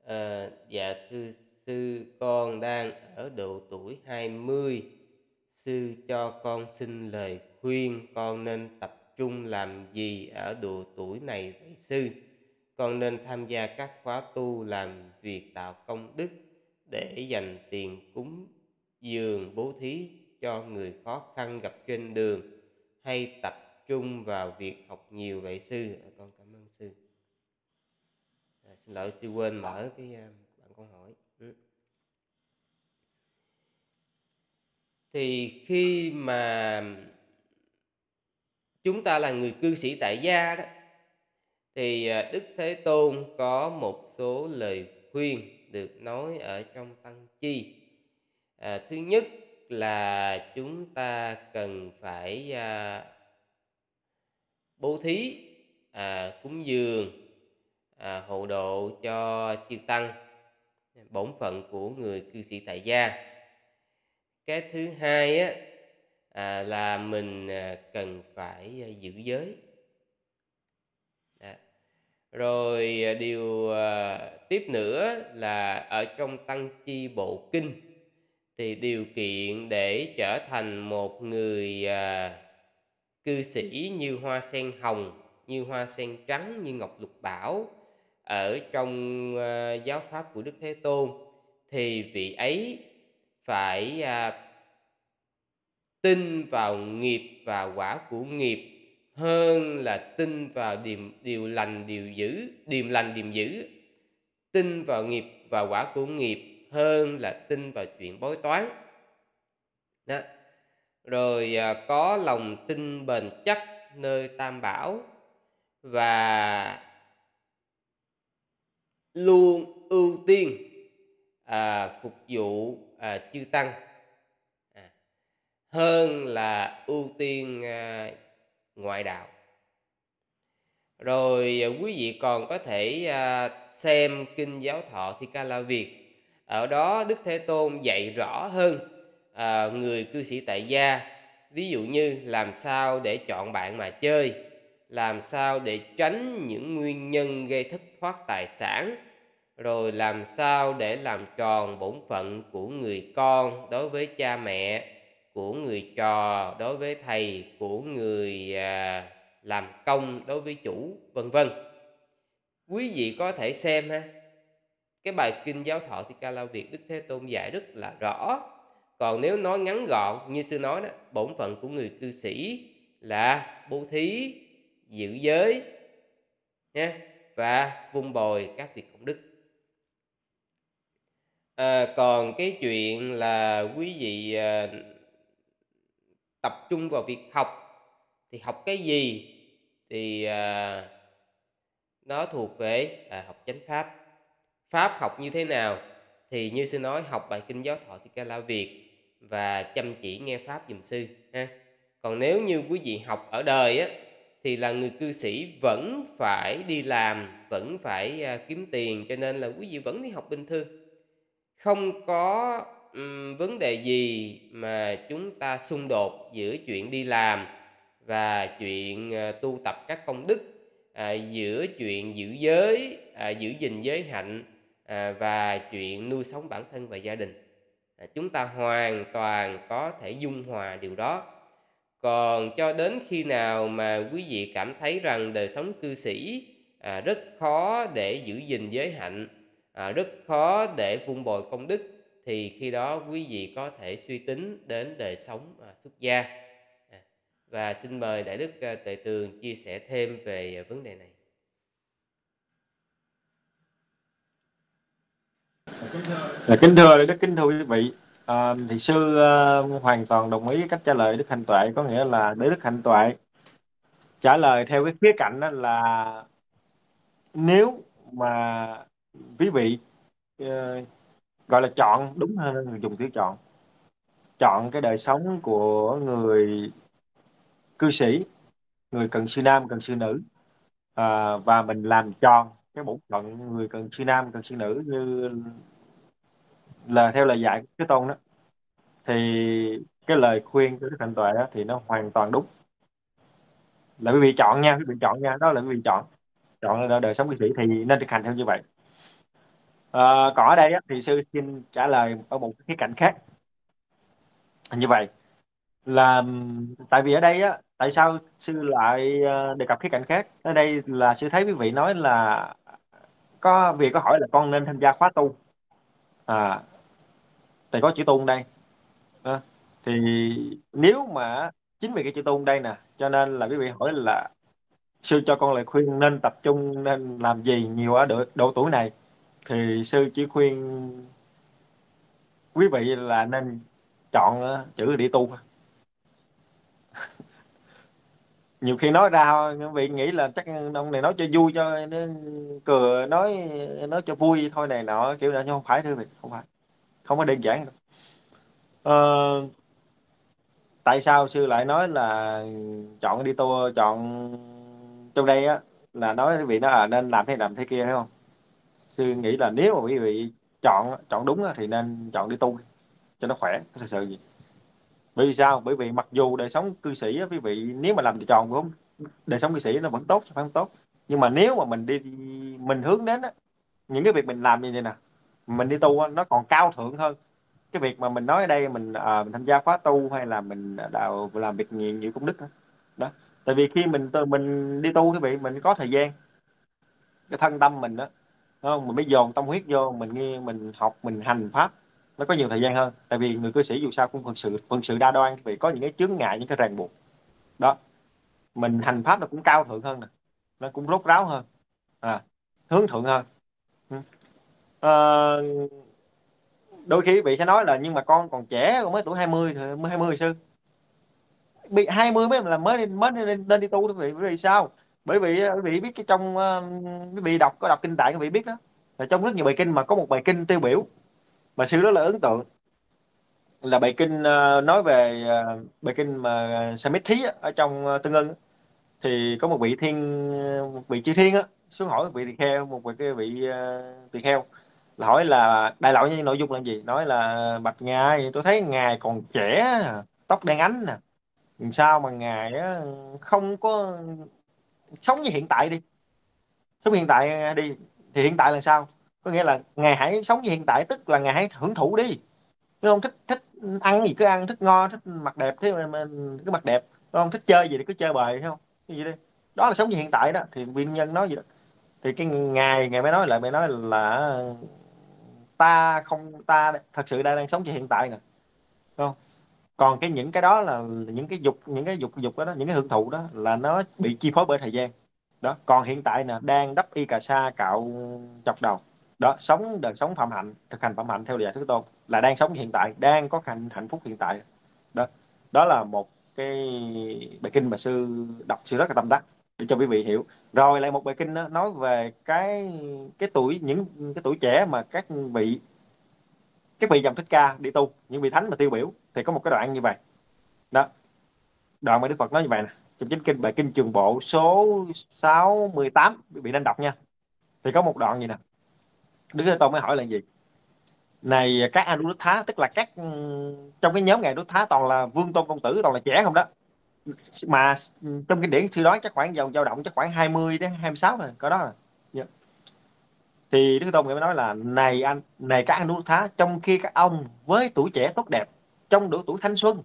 Dạ thưa sư, con đang ở độ tuổi 20. Sư cho con xin lời khuyên con nên tập trung làm gì ở độ tuổi này vậy sư? Con nên tham gia các khóa tu làm việc tạo công đức để dành tiền cúng dường bố thí cho người khó khăn gặp trên đường, hay tập trung vào việc học nhiều vậy sư? Con cảm ơn sư. Xin lỗi sư quên mở cái bạn câu hỏi. Thì khi mà chúng ta là người cư sĩ tại gia đó, thì Đức Thế Tôn có một số lời khuyên được nói ở trong Tăng Chi. Thứ nhất là chúng ta cần phải bố thí, cúng dường, hộ độ cho chư tăng, bổn phận của người cư sĩ tại gia. Cái thứ hai á, là mình cần phải giữ giới. Đó. Rồi điều tiếp nữa là ở trong Tăng Chi Bộ Kinh, thì điều kiện để trở thành một người cư sĩ như hoa sen hồng, như hoa sen trắng, như ngọc lục bảo ở trong giáo pháp của Đức Thế Tôn, thì vị ấy phải tin vào nghiệp và quả của nghiệp hơn là tin vào điều lành điều dữ, điềm lành điềm dữ. Tin vào nghiệp và quả của nghiệp hơn là tin vào chuyện bói toán. Đó. Rồi có lòng tin bền chắc nơi Tam Bảo, và luôn ưu tiên phục vụ chư tăng hơn là ưu tiên ngoại đạo. Rồi quý vị còn có thể xem Kinh Giáo Thọ Thi Ca La Việt. Ở đó Đức Thế Tôn dạy rõ hơn người cư sĩ tại gia. Ví dụ như làm sao để chọn bạn mà chơi, làm sao để tránh những nguyên nhân gây thất thoát tài sản, rồi làm sao để làm tròn bổn phận của người con đối với cha mẹ, của người trò đối với thầy, của người làm công đối với chủ, vân vân. Quý vị có thể xem ha, cái bài Kinh Giáo Thọ Thi Ca La Việt Đức Thế Tôn dạy rất là rõ. Còn nếu nói ngắn gọn như sư nói đó, bổn phận của người cư sĩ là bố thí, giữ giới nha, và vun bồi các việc công đức. Còn cái chuyện là quý vị tập trung vào việc học, thì học cái gì thì nó thuộc về học chánh pháp. Pháp học như thế nào thì như sư nói, học bài Kinh Giáo Thọ Thi Ca La Việt và chăm chỉ nghe pháp giùm sư ha. Còn nếu như quý vị học ở đời á, thì là người cư sĩ vẫn phải đi làm, vẫn phải kiếm tiền, cho nên là quý vị vẫn đi học bình thường. Không có vấn đề gì mà chúng ta xung đột giữa chuyện đi làm và chuyện tu tập các công đức, giữa chuyện giữ giới, giữ gìn giới hạnh, và chuyện nuôi sống bản thân và gia đình. Chúng ta hoàn toàn có thể dung hòa điều đó. Còn cho đến khi nào mà quý vị cảm thấy rằng đời sống cư sĩ rất khó để giữ gìn giới hạnh, rất khó để vun bồi công đức, thì khi đó quý vị có thể suy tính đến đời sống xuất gia. Và xin mời Đại Đức Tuệ Tường chia sẻ thêm về vấn đề này. Kính thưa Đức, kính thưa quý vị, thì sư hoàn toàn đồng ý với cách trả lời Đức Hạnh Tuệ, có nghĩa là để Đức Hạnh Tuệ trả lời theo cái khía cạnh đó là nếu mà quý vị gọi là chọn, đúng hơn là dùng từ chọn cái đời sống của người cư sĩ, người cận sư nam cận sư nữ, và mình làm tròn cái bổn phận người cận sư nam cận sư nữ như là theo lời dạy của Thế Tôn đó, thì cái lời khuyên của Đức Hạnh Tuệ đó thì nó hoàn toàn đúng. Là quý vị chọn nha, quý vị chọn nha, đó là quý vị chọn đời sống cư sĩ thì nên thực hành theo như vậy. Còn ở đây á, thì sư xin trả lời ở một khía cạnh khác như vậy là tại vì ở đây á, tại sao sư lại đề cập khía cạnh khác ở đây là sư thấy quý vị nói là có vì có hỏi là con nên tham gia khóa tu, à, thì có chữ tu đây. Ờ, thì nếu mà chính vì cái chữ tu đây nè cho nên là quý vị hỏi là sư cho con lời khuyên nên tập trung nên làm gì nhiều ở độ tuổi này, thì sư chỉ khuyên quý vị là nên chọn chữ đi tu. Nhiều khi nói ra thôi quý vị nghĩ là chắc ông này nói cho vui cho nó cười, nói cho vui thôi này nọ kiểu là, nhưng không phải thưa quý vị, không phải, không có đơn giản đâu. Ờ, tại sao sư lại nói là chọn đi tu, chọn trong đây á là nói quý vị nó là nên làm thế kia, thấy không? Sư nghĩ là nếu mà quý vị chọn chọn đúng á, thì nên chọn đi tu cho nó khỏe thật sự gì. Bởi vì sao? Bởi vì mặc dù đời sống cư sĩ á, quý vị nếu mà làm tròn cũng đời sống cư sĩ nó vẫn tốt chứ phải không tốt, nhưng mà nếu mà mình hướng đến á, những cái việc mình làm như vậy nè, mình đi tu á, nó còn cao thượng hơn cái việc mà mình nói ở đây mình tham gia khóa tu hay là mình làm việc nhiều nhiều công đức đó. Đó, tại vì khi mình đi tu quý vị mình có thời gian, cái thân tâm mình đó, đúng không? Mình mới dồn tâm huyết vô mình nghe mình học mình hành pháp, nó có nhiều thời gian hơn. Tại vì người cư sĩ dù sao cũng phận sự đa đoan vì có những cái chướng ngại, những cái ràng buộc đó. Mình hành pháp nó cũng cao thượng hơn nè, nó cũng rốt ráo hơn, hướng thượng hơn. Ừ. Ờ, đôi khi vị sẽ nói là nhưng mà con còn trẻ, con mới tuổi 20 thôi, mới 20 sư, bị 20 mới lên đi tu. Quý vị bởi vì sao? Bởi vì quý vị biết cái trong quý vị có đọc kinh tạng quý vị biết đó, là trong rất nhiều bài kinh mà có một bài kinh tiêu biểu mà sư rất là ấn tượng, là bài kinh nói về bài kinh mà Samithi á, ở trong Tương Ưng á. Thì có một vị chư thiên á xuống hỏi một vị tỳ kheo, cái vị tỳ kheo là hỏi là đại loại như nội dung là gì, nói là bạch ngài tôi thấy ngài còn trẻ, tóc đen ánh nè, sao mà ngài á, không có sống như hiện tại đi, sống hiện tại đi. Thì hiện tại là sao? Có nghĩa là ngài hãy sống như hiện tại, tức là ngài hãy hưởng thụ đi, đúng không? Thích thích ăn gì cứ ăn, thích ngon thích mặc đẹp thế mà cứ mặc đẹp, đúng không? Thích chơi gì thì cứ chơi bời, thấy không? Cái gì đi, đó là sống như hiện tại đó. Thì viên nhân nói gì đó, thì cái ngài ngài mới nói lại, mới nói là ta không, ta thật sự đang sống như hiện tại nè, đúng không? Còn những cái đó là những cái dục đó, những cái hưởng thụ đó là nó bị chi phối bởi thời gian đó. Còn hiện tại nè đang đắp y cà sa cạo chọc đầu đó, sống đời sống phạm hạnh, thực hành phạm hạnh theo dạy Thế Tôn, là đang sống hiện tại, đang có hạnh phúc hiện tại đó. Đó là một cái bài kinh mà sư đọc sư rất là tâm đắc để cho quý vị hiểu. Rồi lại một bài kinh đó, nói về cái tuổi, những cái tuổi trẻ mà các vị dòng thích ca đi tu, những vị thánh mà tiêu biểu, thì có một cái đoạn như vậy đó. Đoạn mà Đức Phật nói như vậy nè, trong chính kinh bài kinh Trường Bộ số 68, quý vị nên đọc nha. Thì có một đoạn gì nè, Đức Thế Tôn mới hỏi là gì, này các Anuruddha, tức là trong cái nhóm ngài Anuruddha toàn là vương tôn công tử, toàn là trẻ không đó, mà trong kinh điển sư đoán chắc khoảng dao động chắc khoảng 20 đến 26 rồi có đó rồi. Yeah. Thì Đức Thế Tôn mới nói là này các Anuruddha, trong khi các ông với tuổi trẻ tốt đẹp, trong độ tuổi thanh xuân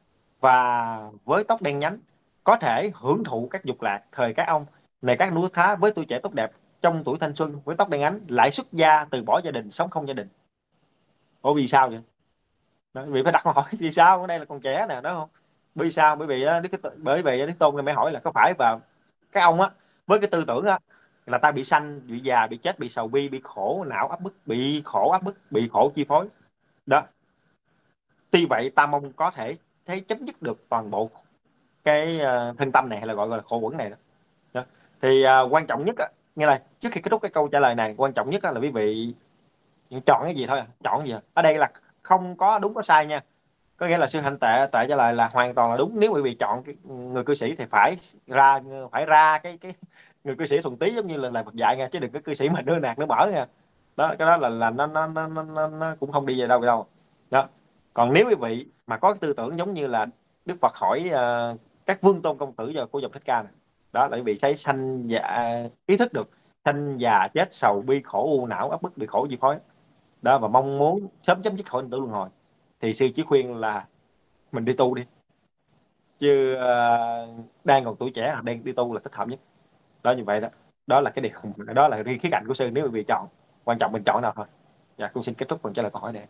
và với tóc đen nhánh có thể hưởng thụ các dục lạc, thời các ông này các núi thá với tuổi trẻ tốt đẹp trong tuổi thanh xuân với tóc đen ánh lại xuất gia từ bỏ gia đình sống không gia đình. Ủa vì sao vậy? Đó, vì phải đặt câu hỏi vì sao, ở đây là còn trẻ nè, đó không? Bởi vì sao? Bởi vì Đức Tôn này mới hỏi là có phải và các ông á với cái tư tưởng á là ta bị sanh bị già bị chết bị sầu bi bị khổ não áp bức, bị khổ áp bức, bị khổ chi phối đó. Tuy vậy ta mong có thể thấy chấm dứt được toàn bộ cái thân tâm này, hay là gọi là khổ uẩn này đó. Đó. Thì quan trọng nhất á, nghe này, trước khi kết thúc cái câu trả lời này, quan trọng nhất á, là quý vị chọn cái gì thôi chọn cái gì ở đây là không có đúng có sai nha. Có nghĩa là sư hạnh tệ tệ trả lời là hoàn toàn là đúng. Nếu quý vị chọn người cư sĩ thì ra phải ra cái người cư sĩ thuần túy giống như là lời Phật dạy nha, chứ đừng có cư sĩ mà đưa nạt đưa mở nha. Đó, cái đó là nó cũng không đi về đâu đó. Còn nếu quý vị mà có cái tư tưởng giống như là Đức Phật hỏi các vương tôn công tử giờ của dòng Thích Ca này, đó là quý vị thấy sanh dạ ý thức được sanh già chết sầu bi khổ u não áp bức bị khổ chi phối đó, và mong muốn sớm chấm dứt khỏi tử luân hồi, thì sư chỉ khuyên là mình đi tu đi, chứ đang còn tuổi trẻ là đang đi tu là thích hợp nhất. Đó, như vậy đó, đó là cái điều, đó là riêng khía cạnh của sư nếu mà bị chọn, quan trọng mình chọn nào thôi. Dạ, con xin kết thúc phần trả lời câu hỏi này.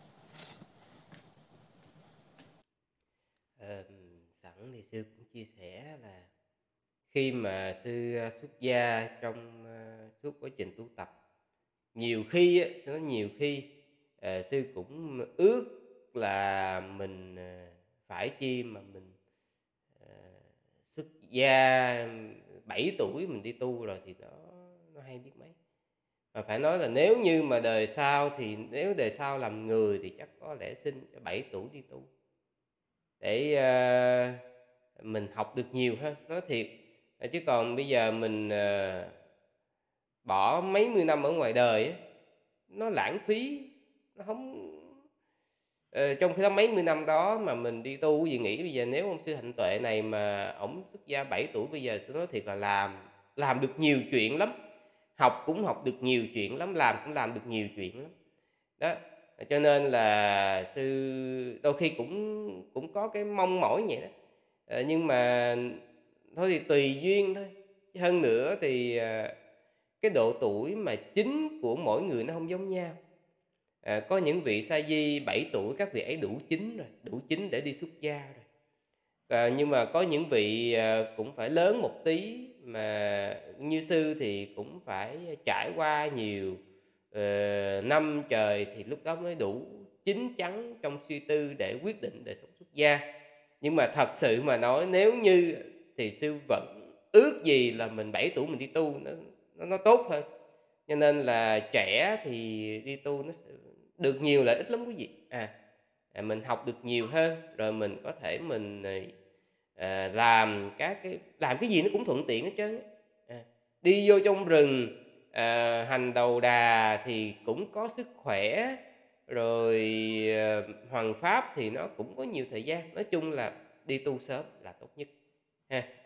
Sẵn thì sư cũng chia sẻ là khi mà sư xuất gia trong suốt quá trình tu tập, nhiều khi á, sư nói nhiều khi sư cũng ước là mình phải chi mà mình ờ, xuất gia 7 tuổi mình đi tu rồi thì nó hay biết mấy. Mà phải nói là nếu như mà đời sau, thì nếu đời sau làm người thì chắc có lẽ xin 7 tuổi đi tu để mình học được nhiều hơn, nói thiệt. Chứ còn bây giờ mình bỏ mấy mươi năm ở ngoài đời á, nó lãng phí, nó không trong khi đó mấy mươi năm đó mà mình đi tu gì, nghĩ bây giờ nếu ông sư Hạnh Tuệ này mà ổng xuất gia 7 tuổi, bây giờ sư nói thiệt là làm được nhiều chuyện lắm, học cũng học được nhiều chuyện lắm, làm cũng làm được nhiều chuyện lắm. Đó, cho nên là sư đôi khi cũng cũng có cái mong mỏi vậy đó. Nhưng mà thôi thì tùy duyên thôi. Chứ hơn nữa thì cái độ tuổi mà chín của mỗi người nó không giống nhau. Có những vị sa di 7 tuổi các vị ấy đủ chín rồi, đủ chín để đi xuất gia rồi. Nhưng mà có những vị cũng phải lớn một tí, mà như sư thì cũng phải trải qua nhiều năm trời thì lúc đó mới đủ chín chắn trong suy tư để quyết định đời sống xuất gia. Nhưng mà thật sự mà nói, nếu như thì sư vẫn ước gì là mình 7 tuổi mình đi tu, nó tốt hơn. Cho nên là trẻ thì đi tu nó sẽ được nhiều lợi ích lắm quý vị. Mình học được nhiều hơn, rồi mình có thể mình làm cái gì nó cũng thuận tiện hết trơn á. Đi vô trong rừng hành đầu đà thì cũng có sức khỏe, rồi hoằng pháp thì nó cũng có nhiều thời gian. Nói chung là đi tu sớm là tốt nhất ha.